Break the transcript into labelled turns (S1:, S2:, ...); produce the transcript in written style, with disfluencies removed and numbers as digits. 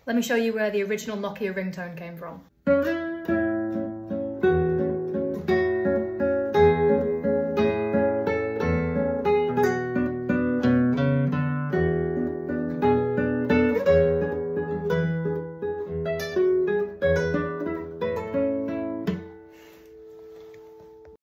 S1: Let me show you where the original Nokia ringtone came from.